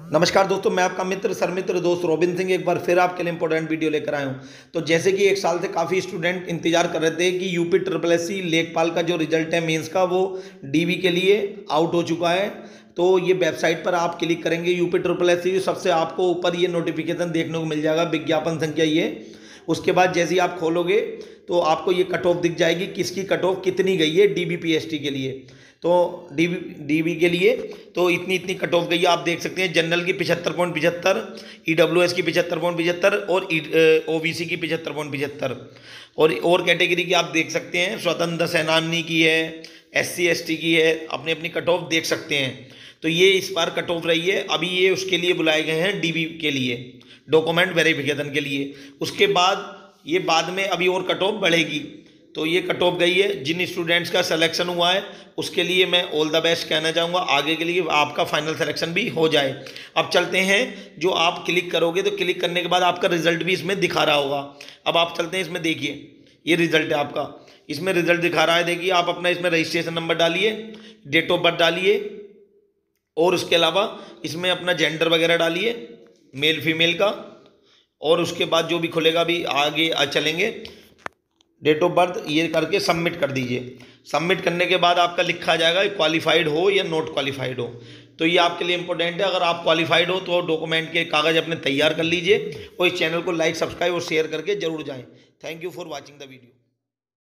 नमस्कार दोस्तों, मैं आपका मित्र सरमित्र दोस्त रोबिन सिंह एक बार फिर आपके लिए इंपॉर्टेंट वीडियो लेकर आया हूँ। तो जैसे कि एक साल से काफ़ी स्टूडेंट इंतजार कर रहे थे कि यूपी ट्रिपल एससी लेखपाल का जो रिजल्ट है मेंस का वो डीवी के लिए आउट हो चुका है। तो ये वेबसाइट पर आप क्लिक करेंगे यूपी ट्रिपल एससी, सबसे आपको ऊपर ये नोटिफिकेशन देखने को मिल जाएगा, विज्ञापन संख्या ये। उसके बाद जैसे ही आप खोलोगे तो आपको ये कट ऑफ दिख जाएगी, किसकी कट ऑफ कितनी गई है डीबी पीएसटी के लिए। तो डीबी के लिए तो इतनी इतनी कट ऑफ गई है, आप देख सकते हैं। जनरल की 75.75, ईडब्ल्यूएस की 75.75 और ओबीसी की 75.75 और कैटेगरी की आप देख सकते हैं, स्वतंत्र सेनानी की है, एससी एसटी की है, अपनी अपनी कट ऑफ देख सकते हैं। तो ये इस बार कट ऑफ रही है। अभी ये उसके लिए बुलाए गए हैं डीबी के लिए, डॉक्यूमेंट वेरिफिकेशन के लिए। उसके बाद ये बाद में अभी और कट ऑफ बढ़ेगी। तो ये कट ऑफ गई है। जिन स्टूडेंट्स का सिलेक्शन हुआ है उसके लिए मैं ऑल द बेस्ट कहना चाहूँगा, आगे के लिए आपका फाइनल सिलेक्शन भी हो जाए। अब चलते हैं, जो आप क्लिक करोगे तो क्लिक करने के बाद आपका रिजल्ट भी इसमें दिखा रहा होगा। अब आप चलते हैं, इसमें देखिए ये रिजल्ट है आपका, इसमें रिजल्ट दिखा रहा है। देखिए आप अपना इसमें रजिस्ट्रेशन नंबर डालिए, डेट ऑफ बर्थ डालिए और उसके अलावा इसमें अपना जेंडर वगैरह डालिए, मेल फीमेल का। और उसके बाद जो भी खुलेगा भी आगे चलेंगे, डेट ऑफ बर्थ ये करके सबमिट कर दीजिए। सबमिट करने के बाद आपका लिखा जाएगा क्वालिफाइड हो या नॉट क्वालिफाइड हो। तो ये आपके लिए इंपॉर्टेंट है। अगर आप क्वालिफाइड हो तो डॉक्यूमेंट के कागज़ अपने तैयार कर लीजिए और इस चैनल को लाइक सब्सक्राइब और शेयर करके जरूर जाएं। Thank you for watching the video.